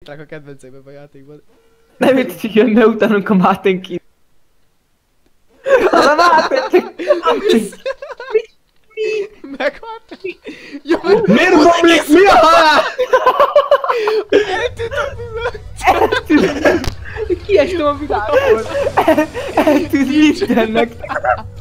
osztrák a kedvencem a játékban. Nem érted, hogy jönne utánunk a Mátén ki. Az a Mátén! Meghalt? Ja, Miért bomlik? Mi a halál? eltűnt. Kiestem a világból! Eltűnt mindennek!